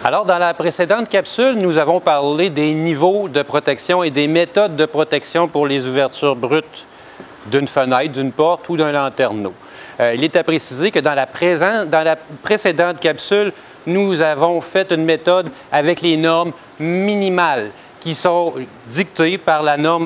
Alors, dans la précédente capsule, nous avons parlé des niveaux de protection et des méthodes de protection pour les ouvertures brutes d'une fenêtre, d'une porte ou d'un lanterneau. Il est à préciser que dans la précédente capsule, nous avons fait une méthode avec les normes minimales qui sont dictées par la norme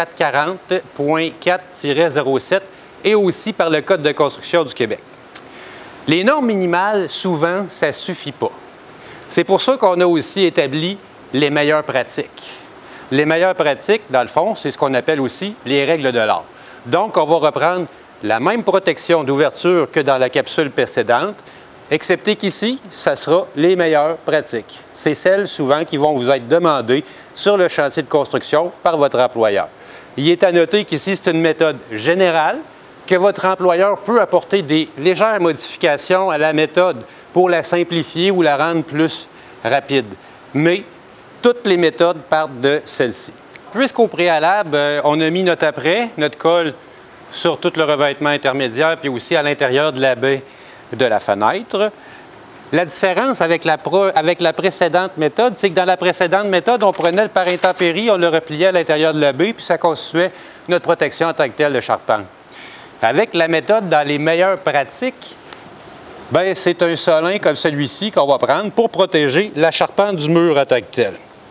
A440.4-07 et aussi par le Code de construction du Québec. Les normes minimales, souvent, ça ne suffit pas. C'est pour ça qu'on a aussi établi les meilleures pratiques. Les meilleures pratiques, dans le fond, c'est ce qu'on appelle aussi les règles de l'art. Donc, on va reprendre la même protection d'ouverture que dans la capsule précédente, excepté qu'ici, ça sera les meilleures pratiques. C'est celles, souvent, qui vont vous être demandées sur le chantier de construction par votre employeur. Il est à noter qu'ici, c'est une méthode générale, que votre employeur peut apporter des légères modifications à la méthode pour la simplifier ou la rendre plus rapide. Mais toutes les méthodes partent de celle-ci. Puisqu'au préalable, on a mis notre apprêt, notre colle sur tout le revêtement intermédiaire, puis aussi à l'intérieur de la baie de la fenêtre. La différence avec la précédente méthode, c'est que dans la précédente méthode, on prenait le pare intempéries, on le repliait à l'intérieur de la baie, puis ça constituait notre protection en tant que telle de charpente. Avec la méthode dans les meilleures pratiques, c'est un solin comme celui-ci qu'on va prendre pour protéger la charpente du mur en tant que tel.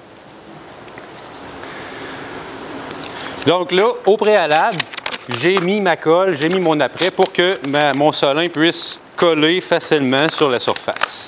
Donc là, au préalable, j'ai mis ma colle, j'ai mis mon apprêt pour que mon solin puisse coller facilement sur la surface.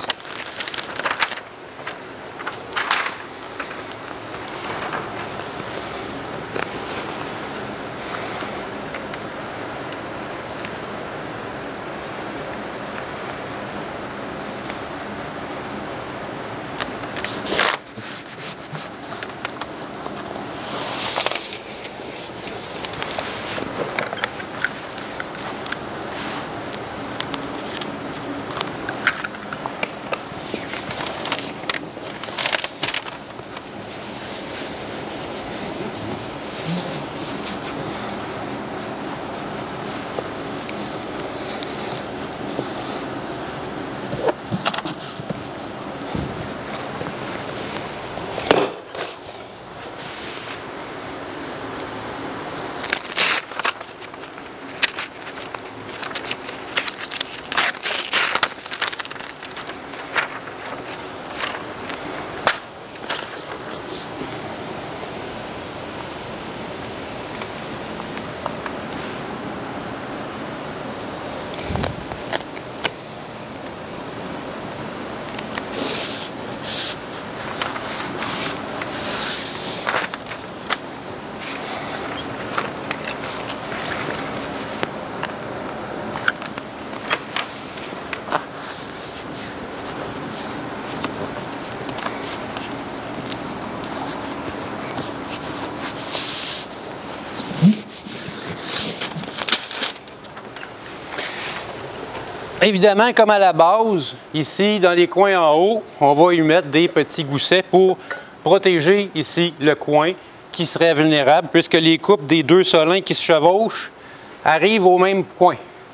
Évidemment, comme à la base, ici, dans les coins en haut, on va y mettre des petits goussets pour protéger ici le coin qui serait vulnérable, puisque les coupes des deux solins qui se chevauchent arrivent au même coin.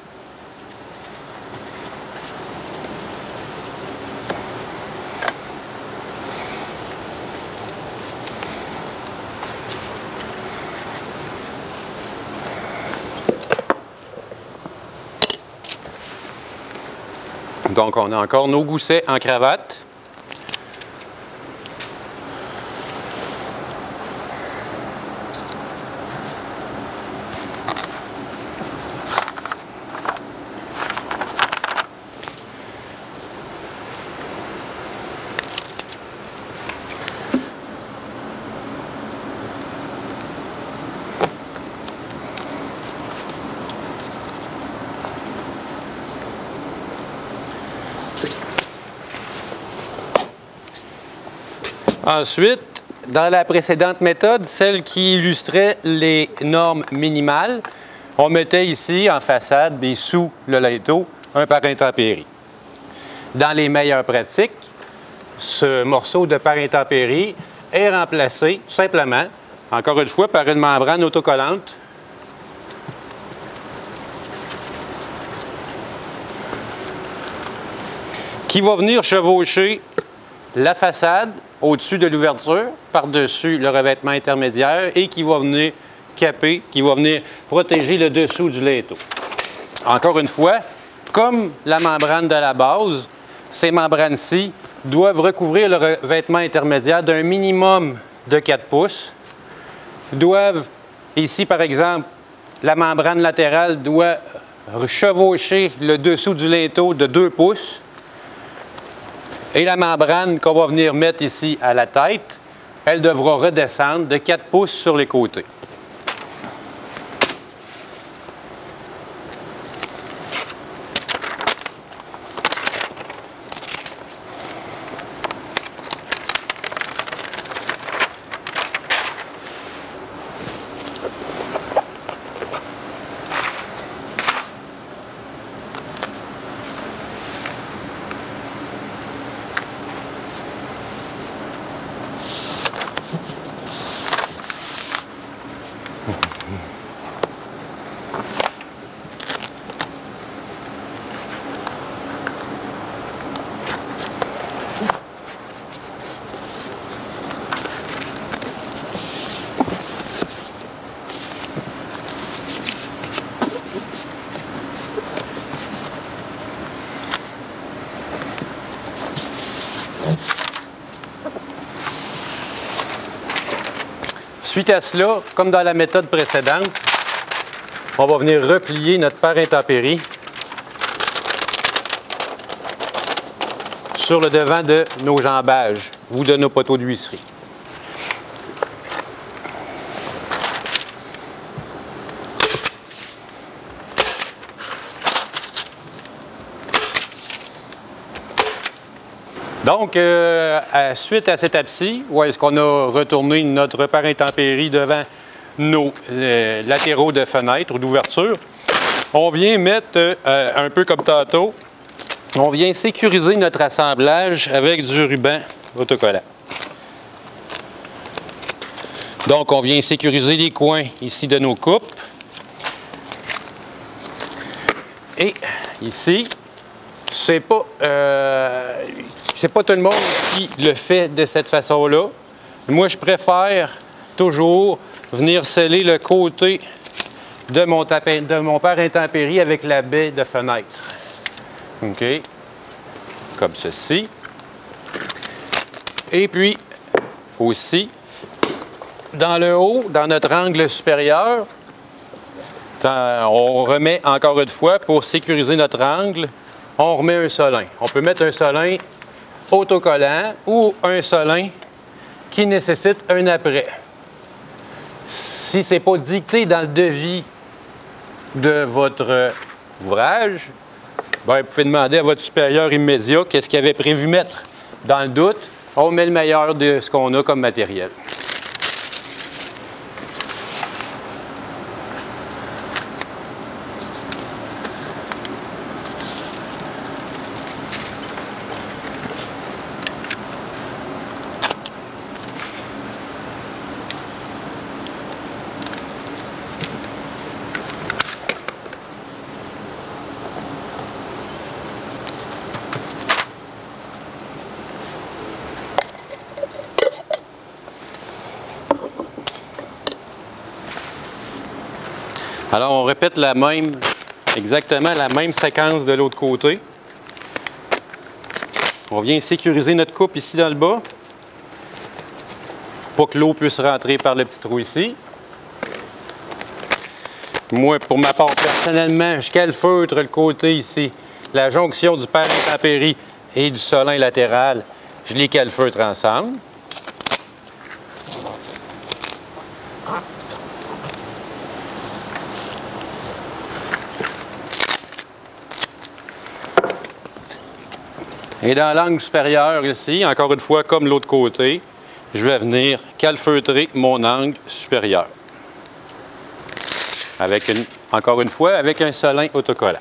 Donc, on a encore nos goussets en cravate. Ensuite, dans la précédente méthode, celle qui illustrait les normes minimales, on mettait ici en façade et sous le linteau un pare intempéries. Dans les meilleures pratiques, ce morceau de pare intempéries est remplacé tout simplement, encore une fois, par une membrane autocollante qui va venir chevaucher la façade au-dessus de l'ouverture, par-dessus le revêtement intermédiaire et qui va venir caper, qui va venir protéger le dessous du linteau. Encore une fois, comme la membrane de la base, ces membranes-ci doivent recouvrir le revêtement intermédiaire d'un minimum de 4 pouces. Doivent, ici par exemple, la membrane latérale doit chevaucher le dessous du linteau de 2 pouces. Et la membrane qu'on va venir mettre ici à la tête, elle devra redescendre de 4 pouces sur les côtés. Suite à cela, comme dans la méthode précédente, on va venir replier notre pare intempéries sur le devant de nos jambages ou de nos poteaux d'huisserie. Donc, suite à cette étape-ci, où est-ce qu'on a retourné notre pare intempéries devant nos latéraux de fenêtre ou d'ouverture, on vient mettre, un peu comme tantôt, on vient sécuriser notre assemblage avec du ruban autocollant. Donc, on vient sécuriser les coins ici de nos coupes. Et ici, c'est pas tout le monde qui le fait de cette façon-là. Moi, je préfère toujours venir sceller le côté de mon pare intempéries avec la baie de fenêtre. OK? Comme ceci. Et puis, aussi, dans le haut, dans notre angle supérieur, on remet encore une fois, pour sécuriser notre angle, on remet un solin. On peut mettre un solin autocollant ou un solin qui nécessite un après. Si ce n'est pas dicté dans le devis de votre ouvrage, bien, vous pouvez demander à votre supérieur immédiat qu'est-ce qu'il avait prévu mettre. Dans le doute, on met le meilleur de ce qu'on a comme matériel. Alors, on répète exactement la même séquence de l'autre côté. On vient sécuriser notre coupe ici dans le bas, pour que l'eau puisse rentrer par le petit trou ici. Moi, pour ma part, personnellement, je calfeutre le côté ici, la jonction du pare intempéries et du solin latéral, je les calfeutre ensemble. Et dans l'angle supérieur ici, encore une fois, comme l'autre côté, je vais venir calfeutrer mon angle supérieur. Encore une fois, avec un solin autocollant.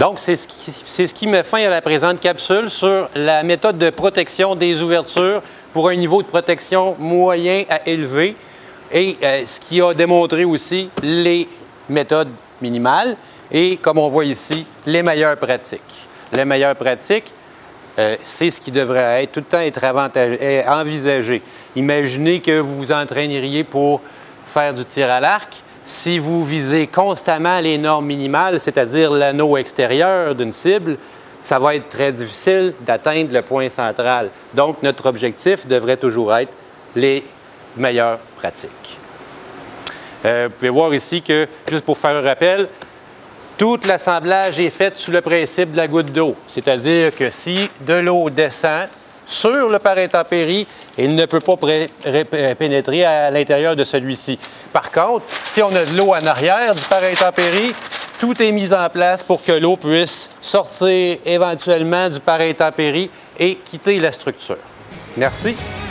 Donc, c'est ce qui met fin à la présente capsule sur la méthode de protection des ouvertures pour un niveau de protection moyen à élevé et ce qui a démontré aussi les méthodes minimales et, comme on voit ici, les meilleures pratiques. Les meilleures pratiques, c'est ce qui devrait être tout le temps être envisagé. Imaginez que vous vous entraîneriez pour faire du tir à l'arc. Si vous visez constamment les normes minimales, c'est-à-dire l'anneau extérieur d'une cible, ça va être très difficile d'atteindre le point central. Donc, notre objectif devrait toujours être les meilleures pratiques. Vous pouvez voir ici que, juste pour faire un rappel, tout l'assemblage est fait sous le principe de la goutte d'eau. C'est-à-dire que si de l'eau descend sur le pare intempéries, il ne peut pas pénétrer à l'intérieur de celui-ci. Par contre, si on a de l'eau en arrière du pare intempéries, tout est mis en place pour que l'eau puisse sortir éventuellement du pare intempéries et quitter la structure. Merci.